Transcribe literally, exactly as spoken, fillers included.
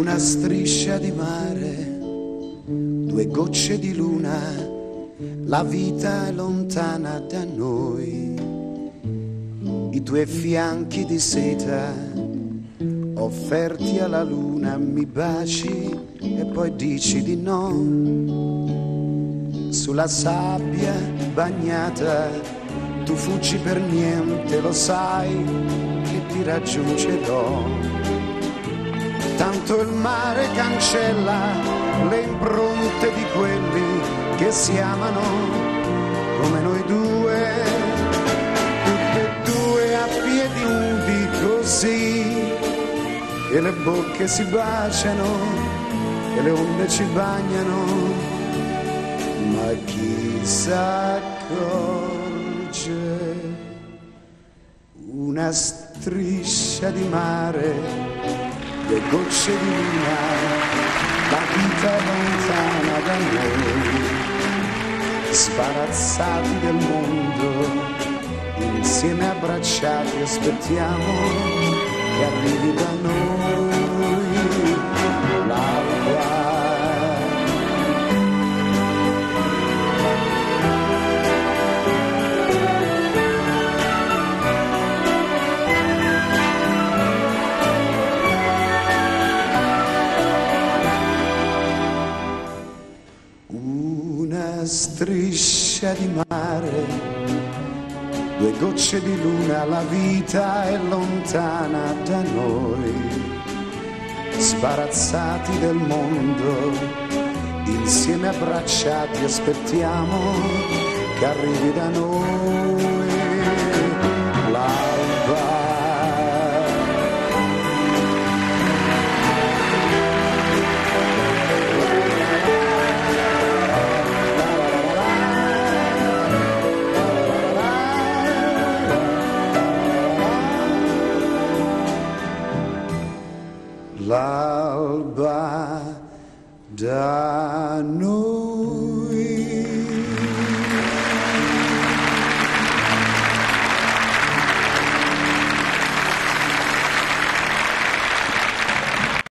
Una striscia di mare, due gocce di luna, la vita è lontana da noi. I tuoi fianchi di seta, offerti alla luna, mi baci e poi dici di no. Sulla sabbia bagnata, tu fuggi per niente, lo sai che ti raggiungerò. Tanto il mare cancella le impronte di quelli che si amano come noi due, tutti e due a piedi nudi così, che le bocche si baciano e le onde ci bagnano, ma chi s'accorge? Una striscia di mare, due gocce di luna, la vita è lontana da noi, sbarazzati del mondo, insieme abbracciati aspettiamo che arrivi da noi l'alba. Una striscia di mare, due gocce di luna, la vita è lontana da noi, sbarazzati del mondo, insieme abbracciati aspettiamo che arrivi da noi l'alba. L'alba da noi.